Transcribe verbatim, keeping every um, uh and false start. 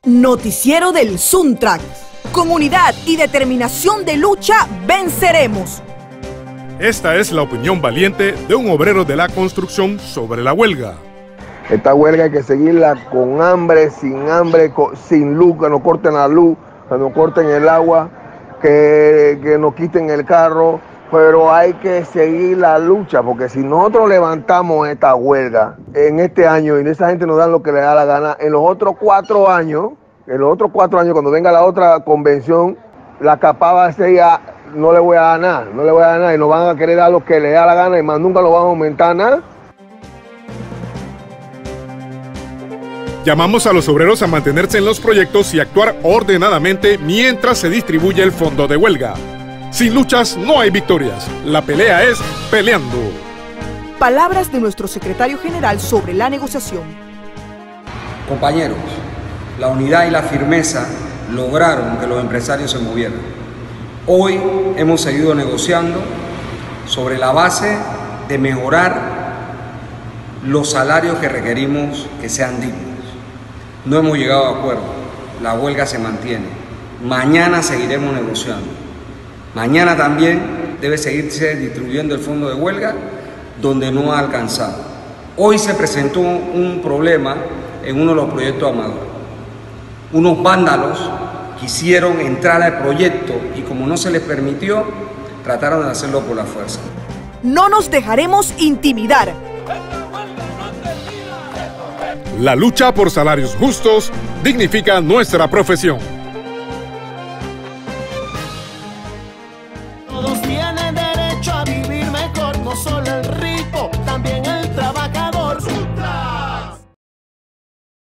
Noticiero del Suntrack. Con unidad y determinación de lucha venceremos. Esta es la opinión valiente de un obrero de la construcción sobre la huelga. Esta huelga hay que seguirla con hambre, sin hambre, sin luz, que nos corten la luz, que nos corten el agua, que, que nos quiten el carro, pero hay que seguir la lucha, porque si nosotros levantamos esta huelga en este año y esa gente nos da lo que le da la gana, en los otros cuatro años, en los otros cuatro años, cuando venga la otra convención, la capa va a ser ya, no le voy a dar nada, no le voy a dar nada, y nos van a querer dar lo que le da la gana y más nunca lo van a aumentar nada. Llamamos a los obreros a mantenerse en los proyectos y actuar ordenadamente mientras se distribuye el fondo de huelga. Sin luchas no hay victorias. La pelea es peleando. Palabras de nuestro secretario general sobre la negociación. Compañeros, la unidad y la firmeza lograron que los empresarios se movieran. Hoy hemos seguido negociando sobre la base de mejorar los salarios que requerimos que sean dignos. No hemos llegado a acuerdo, la huelga se mantiene. Mañana seguiremos negociando. Mañana también debe seguirse distribuyendo el fondo de huelga donde no ha alcanzado. Hoy se presentó un problema en uno de los proyectos Amador. Unos vándalos quisieron entrar al proyecto y como no se les permitió, trataron de hacerlo por la fuerza. No nos dejaremos intimidar. La lucha por salarios justos dignifica nuestra profesión.